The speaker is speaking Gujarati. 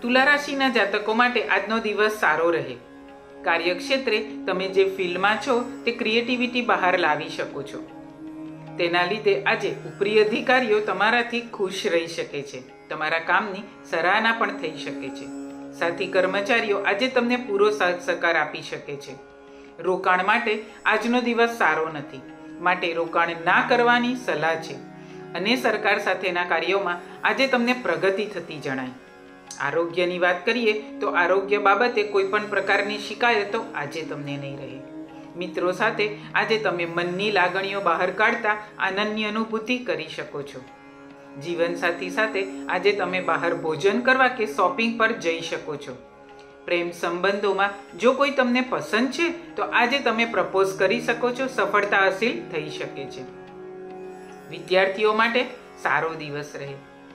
તુલા રાશિના જાતકો માટે આજનો દિવસ સારો રહે. કાર્યક્ષેત્રે તમે જે ફિલ્ડમાં છો તે ક્રિએટિવિટી બહાર લાવી શકો છો. તેના લીધે આજે ઉપરી અધિકારીઓ તમારાથી ખુશ રહી શકે છે. તમારા કામની સરાહના પણ થઈ શકે છે. સાથી કર્મચારીઓ આજે તમને પૂરો સાથ સહકાર આપી શકે છે. રોકાણ માટે આજનો દિવસ સારો નથી, માટે રોકાણ ના કરવાની સલાહ છે. અને સરકાર સાથેના કાર્યોમાં આજે તમને પ્રગતિ થતી જણાય. આરોગ્યની વાત કરીએ તો આરોગ્ય બાબતે કોઈ પણ પ્રકારની શિકાયતો આજે તમને નહીં રહે. મિત્રો સાથે આજે તમે મનની લાગણીઓ બહાર કાઢતા આનંદની અનુભૂતિ કરી શકો છો. જીવનસાથી સાથે આજે તમે બહાર ભોજન કરવા કે શોપિંગ પર જઈ શકો છો. પ્રેમ સંબંધોમાં જો કોઈ તમને પસંદ છે તો આજે તમે પ્રપોઝ કરી શકો છો. સફળતા હાસિલ થઈ શકે છે. વિદ્યાર્થીઓ માટે સારો દિવસ રહે.